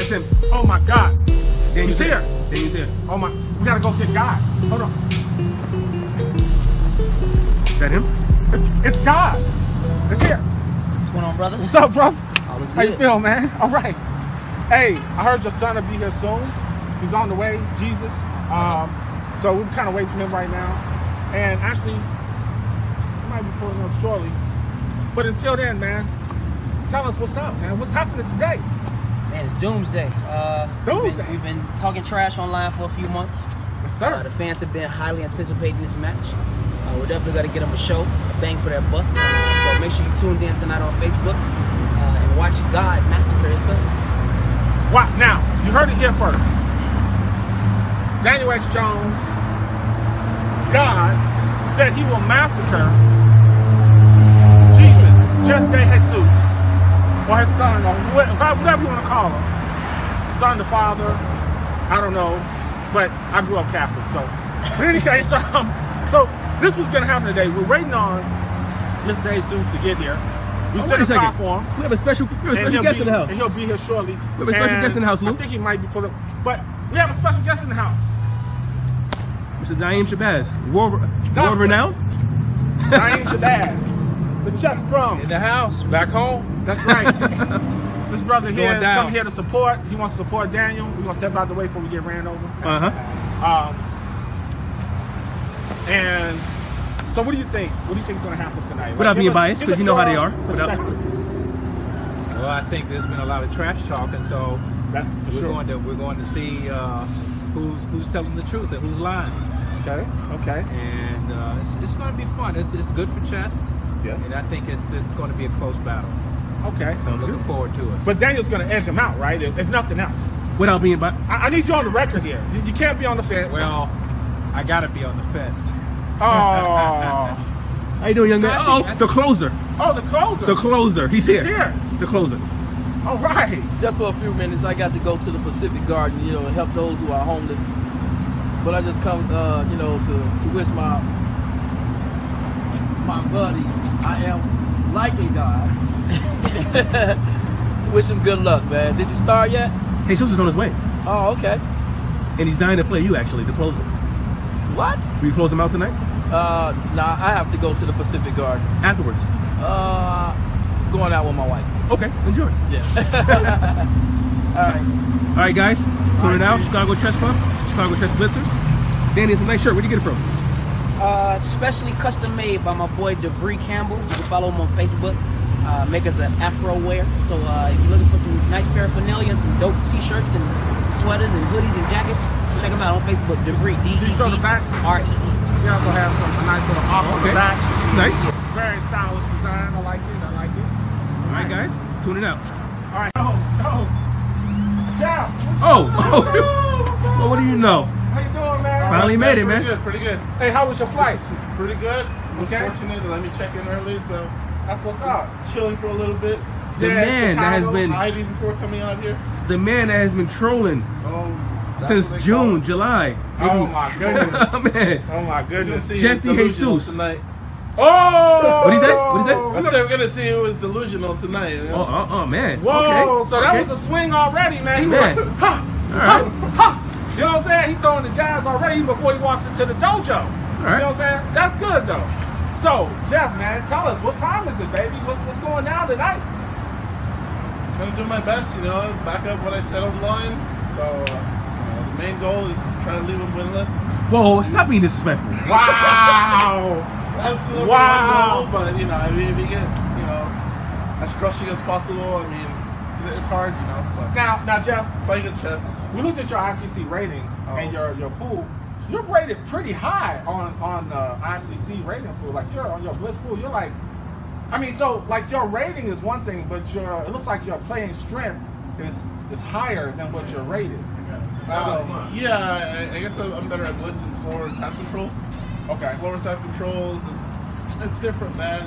That's him. Oh my God. Daniel's He's here. Daniel's here. Oh my, we gotta go get God. Hold on. Is that him? It's God. It's here. What's going on, brothers? What's up, bro? All is How you good. feel, man? All right. Hey, I heard your son will be here soon. He's on the way, Jesus. So we're kind of waiting for him right now. And actually, he might be pulling up shortly. But until then, man, tell us what's up, man. What's happening today? Man, it's Doomsday. Doomsday. We've been talking trash online for a few months. Yes, sir. The fans have been highly anticipating this match. We're definitely going to get them a show, a bang for their buck. So make sure you tuned in tonight on Facebook and watch God massacre his son. Wow. Now, you heard it here first. Daniel X. Jones, God said he will massacre Jesus, Jeff De Jesus, or his son, or whatever you want to call him. Son, the father, I don't know, but I grew up Catholic, so. But in any case, so this was going to happen today. We're waiting on Mr. De Jesus to get here. We set a call for him. We have a special guest in the house. And he'll be here shortly. We have a special guest in the house, Lou. I think he might be pulling up. But we have a special guest in the house. Mr. Naeem Shabazz. World renowned? Naeem Shabazz. The Chuck Drum. In the house, back home. That's right. This brother here is down. coming here to support. He wants to support Daniel. We're going to step out the way before we get ran over. And so what do you think? What do you think is going to happen tonight? Without being biased, because you know how they are. Well, I think there's been a lot of trash talking, so that's for sure. We're going to see who's telling the truth and who's lying. Okay. Okay. And it's going to be fun. It's good for chess. Yes. And I think it's going to be a close battle. Okay. So I'm looking forward to it. But Daniel's going to edge him out, right? If nothing else. Without being biased. I need you on the record here. You can't be on the fence. Well, I got to be on the fence. Oh. How you doing, young man? Oh, the closer. Oh, the closer. The closer. He's here. The closer. All right. Just for a few minutes, I got to go to the Pacific Garden, you know, and help those who are homeless. But I just come, you know, to wish my buddy, I am liking God. Wish him good luck, man. Did you start yet? Jesus is on his way. Oh, okay. And he's dying to play you, actually, to close him. What? Will you close him out tonight? Nah, I have to go to the Pacific Garden. Afterwards? Going out with my wife. Okay, enjoy. Yeah. All right, guys. Tune it out. Chicago Chess Club, Chicago Chess Blitzers. Danny, it's a nice shirt. Where'd you get it from? Specially custom made by my boy DeVree Campbell. You can follow him on Facebook. Make us an Afro wear. So if you're looking for some nice paraphernalia, some dope t-shirts and sweaters and hoodies and jackets, check him out on Facebook. DeVree, Can you show the back? D-E-V-R-E-E. He also has a nice little arc on the back. Nice. Very stylish design. I like it. I like it. All right, guys. Tune it out. All right. Oh. Ciao. Well, what do you know? How you doing, man? Finally made it, man. Pretty good. Hey, how was your flight? Pretty good. I was Okay. fortunate to let me check in early, so That's what's up. chilling for a little bit. The man that has been Hiding before coming out here. the man that has been trolling That's since what they call June, it. July. Oh my goodness. Man. Oh my We're gonna goodness. see Jeff who's De delusional Jesus. tonight. Oh! What'd he say? What'd he say? I said we're gonna see who was delusional tonight. You know? Oh, man. Whoa! Okay. So that Okay. was a swing already, man. He was Man. like, ha, All right. ha. You know what I'm saying? He's throwing the jabs already before he walks into the dojo. All right. You know what I'm saying? That's good though. So, Jeff, man, tell us, what time is it, baby? What's going down tonight? I'm gonna do my best, you know, back up what I said online. So the main goal is try to leave them winless. Whoa, stop being disrespectful. Wow! That's the number Wow. one goal, but you know, I mean, if you get, you know, as crushing as possible, I mean, it's hard, you know. But Now, Jeff, playing good chess. we looked at your ICC rating and your pool. You're rated pretty high on ICC rating pool. Like you're on your Blitz pool, you're like, I mean, so like your rating is one thing, but it looks like your playing strength is higher than what you're rated. Yeah, I guess I'm better at blitz and slower type controls. Okay. Slower type controls it's different, man.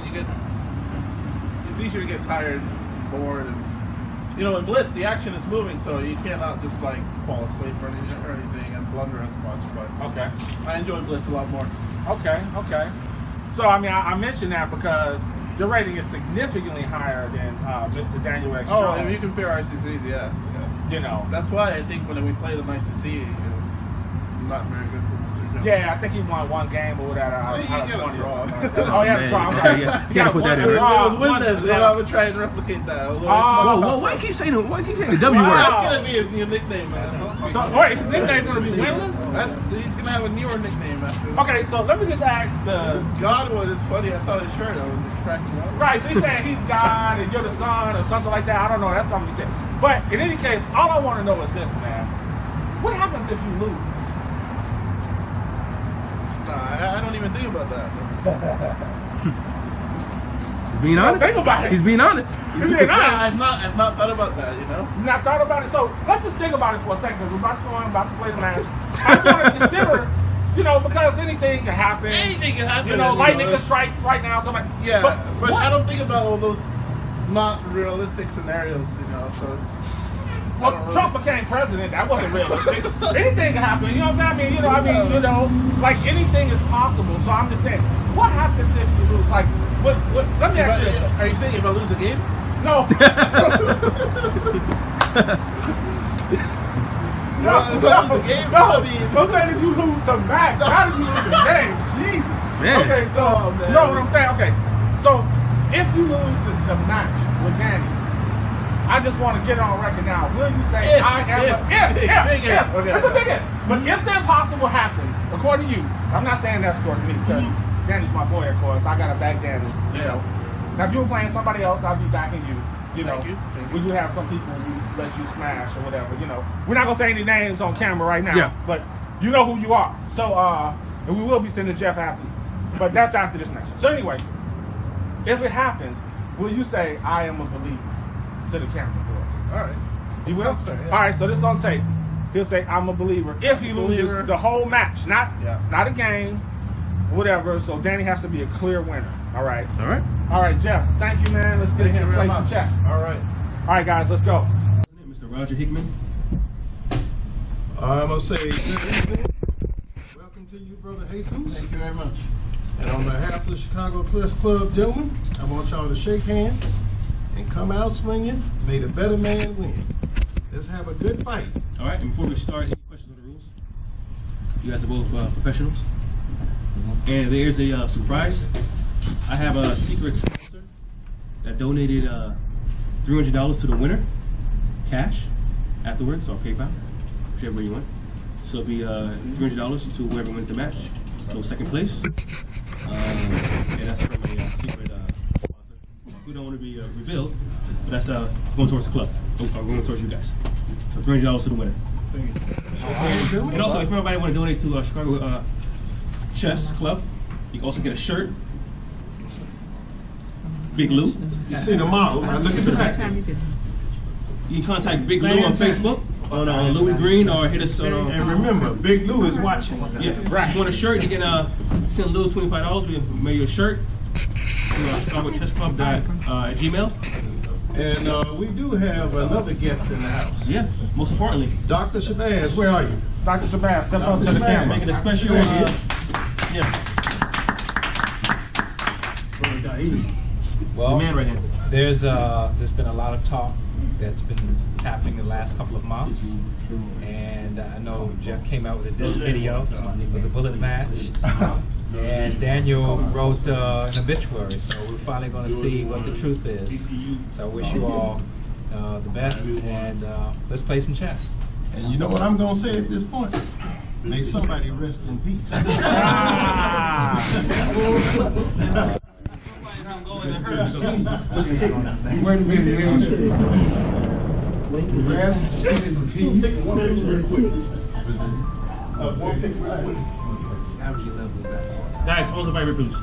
It's easier to get tired, bored, and you know, in blitz the action is moving, so you cannot just like fall asleep or anything and blunder as much. But Okay. I enjoy blitz a lot more. Okay. So I mean, I mentioned that because your rating is significantly higher than Mr. Daniel X. Oh, Jones. if you compare RCCs, yeah. You know. That's why I think when we played him ICC, it was not very good for Mr. Jones. Yeah, I think he won one game or whatever. He got a draw. Oh, yeah, Man, draw. you gotta put that in. It was winless. You know, I would try and replicate that. Oh, Whoa, why you keep saying the W word? That's gonna be his new nickname, man. So, wait, his nickname's gonna be Winless? He's gonna have a newer nickname after. Okay, so let me just ask the. This Godwood is funny. I saw his shirt. I was just cracking up. Right, so he's saying he's God and you're the son or something like that. I don't know. That's something he said. But in any case, all I want to know is this, man. What happens if you lose? Nah, I don't even think about that. He's being honest. Think about it. He's being honest. You being honest. I've not thought about that. You know. You've not thought about it. So let's just think about it for a second because we're about to play the match. I just want to consider, you know, because anything can happen. Anything can happen. You know, lightning can strike right now. So yeah, but what? I don't think about all those not realistic scenarios. You know, so it's. Well, Trump became president. That wasn't realistic. Anything can happen. You know what I mean? You know, like anything is possible. So I'm just saying, what happens if you lose? Like, what? Let me ask you this. Are you saying if I lose the game? No. If I lose the game, I mean, I'm saying if you lose the match, how do you lose the game? Jesus. Man. Okay, so you know what I'm saying? Okay, so if you lose the match with Danny, I just want to get on record now. Will you say I am if. Okay. It's a big if. But if the impossible happens, according to you, I'm not saying that's according to me because Danny's my boy, of course. I gotta back Danny. You know. Now if you were playing somebody else, I'd be backing you. You know. Thank you. We do have some people who let you smash or whatever. You know. We're not gonna say any names on camera right now. Yeah. But you know who you are. So and we will be sending Jeff after you. But that's after this match. So anyway, if it happens, will you say I am a believer to the camera boys? all right. He will? Sounds fair, yeah. All right, so this is on tape. He'll say, I'm a believer. If he loses Believer. the whole match, not a game, whatever. So Danny has to be a clear winner. All right. All right. All right, Jeff. Thank you, man. Let's get Thank here you and very play some much. chess. All right. All right, guys, let's go. Mr. Roger Hickman. I must say, good evening. Welcome to you, Brother Jesus. Thank you very much. And on behalf of the Chicago Press Club, gentlemen, I want y'all to shake hands and come out swinging. May the better man win. Let's have a good fight. All right, and before we start, any questions on the rules? You guys are both professionals. And there's a surprise. I have a secret sponsor that donated $300 to the winner, cash, afterwards, or PayPal, whichever way you want. So it'll be $300 to whoever wins the match. So second place. And that's from a secret sponsor. We don't want to be revealed, but that's going towards the club. I'm going towards you guys. So $300 to the winner. And also, if everybody want to donate to Chicago Chess Club, you can also get a shirt. Big Lou. You see the model, now look at the back. You can contact Big Lou on Facebook, on Louis Green, or hit us on. And remember, Big Lou is watching. Yeah, right. If you want a shirt, you can send Lou $25. We make you a shirt to ChicagoChessClub at Gmail. And we do have another guest in the house. Yeah, most importantly. Dr. Shabazz, where are you? Dr. Shabazz, step up to the Shabazz. camera. Making a special. Yeah. Well, The man right here. there's been a lot of talk that's been happening the last couple of months, and I know Jeff came out with this video for the bullet match, and Daniel wrote an obituary, so we're finally going to see what the truth is. So I wish you all the best, and let's play some chess. And you know what I'm going to say at this point? May somebody rest in peace. Wait a minute, rest in peace. Guys, hold the vibrate, please.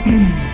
Amen.